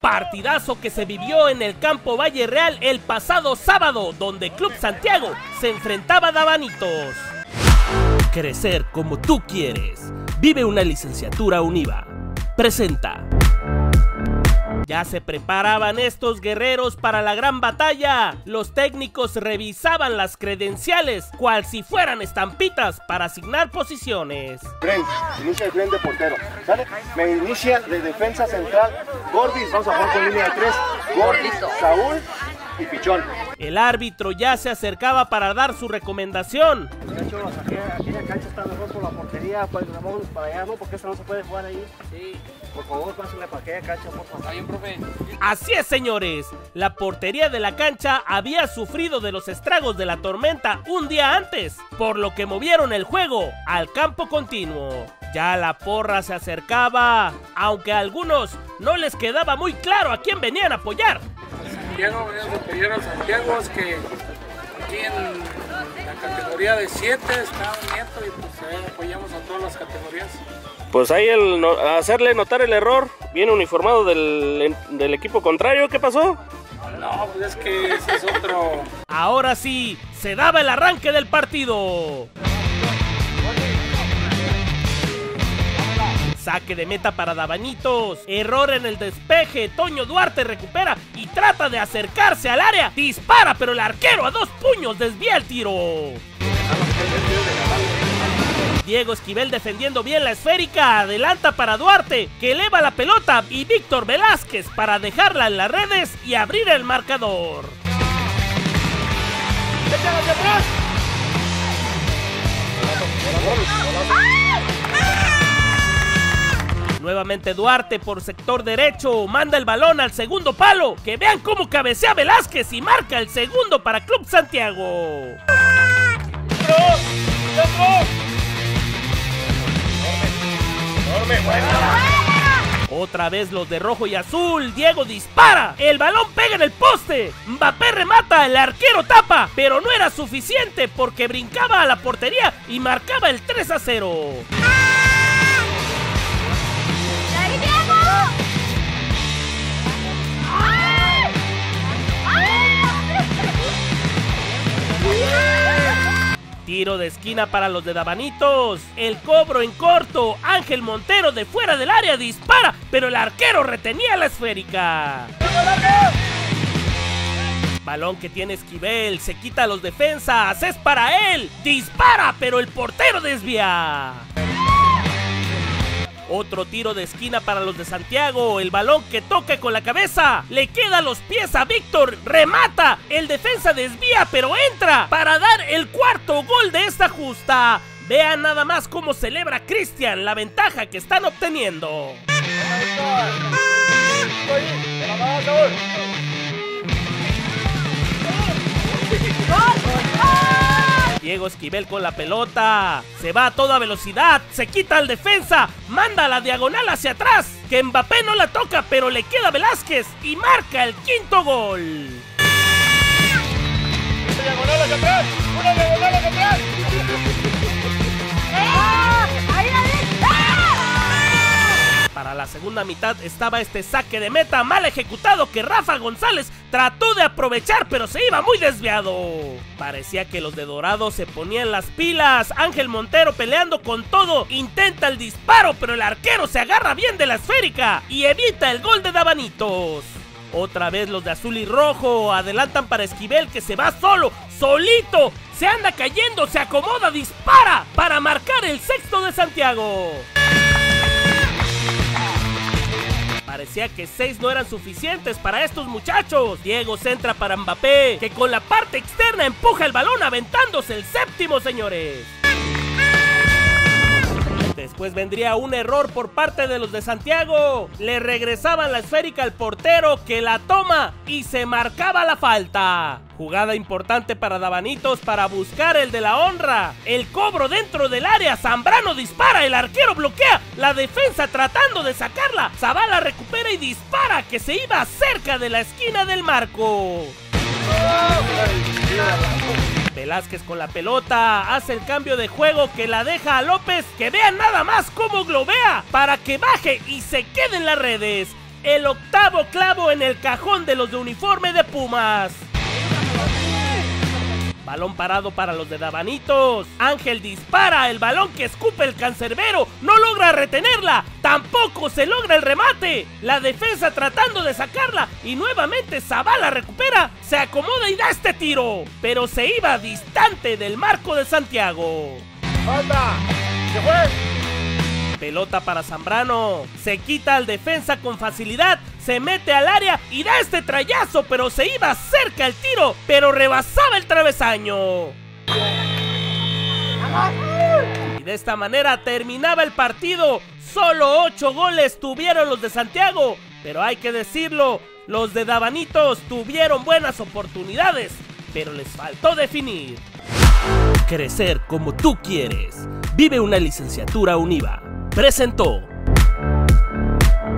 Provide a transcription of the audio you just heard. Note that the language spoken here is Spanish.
Partidazo que se vivió en el campo Valle Real el pasado sábado, donde Club Santiago se enfrentaba a Dabanitos. Crecer como tú quieres. Vive una licenciatura UNIVA. Presenta. Ya se preparaban estos guerreros para la gran batalla. Los técnicos revisaban las credenciales, cual si fueran estampitas para asignar posiciones. Inicia el tren de portero, ¿sale? Me inicia de defensa central Gordis, vamos a jugar con línea de 3, Gordis, Saúl y Pichón. El árbitro ya se acercaba para dar su recomendación. Muchachos, aquella cancha está mejor por la portería, pues vamos para allá, ¿no? Porque esta no se puede jugar ahí. Sí. Por favor, pásenle para aquella cancha, por favor. Ahí, profe. Así es, señores. La portería de la cancha había sufrido de los estragos de la tormenta un día antes, por lo que movieron el juego al campo continuo. Ya la porra se acercaba, aunque a algunos no les quedaba muy claro a quién venían a apoyar. Santiago, venimos a apoyar a Santiago, es que aquí en la categoría de 7 está un nieto y pues apoyamos a todas las categorías. Pues ahí hacerle notar el error, viene uniformado del equipo contrario, ¿qué pasó? No, pues es que ese es otro. Ahora sí, se daba el arranque del partido. Saque de meta para Dabanitos. Error en el despeje. Toño Duarte recupera y trata de acercarse al área. Dispara, pero el arquero a 2 puños desvía el tiro. Diego Esquivel defendiendo bien la esférica. Adelanta para Duarte, que eleva la pelota. Y Víctor Velázquez para dejarla en las redes y abrir el marcador. Nuevamente Duarte por sector derecho, manda el balón al segundo palo. Que vean cómo cabecea Velázquez y marca el segundo para Club Santiago. Otra vez los de rojo y azul. Diego dispara, el balón pega en el poste. Mbappé remata, el arquero tapa, pero no era suficiente porque brincaba a la portería y marcaba el 3-0. Tiro de esquina para los de Dabanitos. El cobro en corto. Ángel Montero de fuera del área dispara, pero el arquero retenía la esférica. Balón que tiene Esquivel. Se quita a los defensas. Es para él. Dispara, pero el portero desvía. Otro tiro de esquina para los de Santiago. El balón que toca con la cabeza. Le queda a los pies a Víctor. Remata. El defensa desvía, pero entra para dar el cuarto gol de esta justa. Vean nada más cómo celebra Cristian la ventaja que están obteniendo. Diego Esquivel con la pelota. Se va a toda velocidad. Se quita al defensa. Manda la diagonal hacia atrás. Que Mbappé no la toca, pero le queda a Velázquez. Y marca el quinto gol. Una diagonal hacia atrás. Una diagonal hacia atrás. Para la segunda mitad estaba este saque de meta mal ejecutado que Rafa González trató de aprovechar, pero se iba muy desviado. Parecía que los de Dorado se ponían las pilas. Ángel Montero peleando con todo. Intenta el disparo, pero el arquero se agarra bien de la esférica y evita el gol de Dabanitos. Otra vez los de azul y rojo adelantan para Esquivel, que se va solo, solito. Se anda cayendo, se acomoda, dispara para marcar el sexto de Santiago. Parecía que 6 no eran suficientes para estos muchachos. Diego centra para Mbappé, que con la parte externa empuja el balón aventándose el séptimo, señores. Después vendría un error por parte de los de Santiago. Le regresaban la esférica al portero, que la toma y se marcaba la falta. Jugada importante para Dabanitos para buscar el de la honra. El cobro dentro del área. Zambrano dispara, el arquero bloquea. La defensa tratando de sacarla. Zavala recupera y dispara, que se iba cerca de la esquina del marco. Velázquez con la pelota, hace el cambio de juego que la deja a López, que vean nada más cómo globea para que baje y se quede en las redes. el octavo clavo en el cajón de los de uniforme de Pumas. Balón parado para los de Dabanitos. Ángel dispara el balón que escupe el cancerbero. No logra retenerla. Tampoco se logra el remate. La defensa tratando de sacarla. Y nuevamente Zavala recupera. Se acomoda y da este tiro. Pero se iba distante del marco de Santiago. ¡Falta! ¡Se fue! Pelota para Zambrano. Se quita al defensa con facilidad. Se mete al área y da este trayazo, pero se iba cerca el tiro, pero rebasaba el travesaño. Y de esta manera terminaba el partido. Solo 8 goles tuvieron los de Santiago, pero hay que decirlo, los de Dabanitos tuvieron buenas oportunidades, pero les faltó definir. Crecer como tú quieres. Vive una licenciatura UNIVA. Presentó.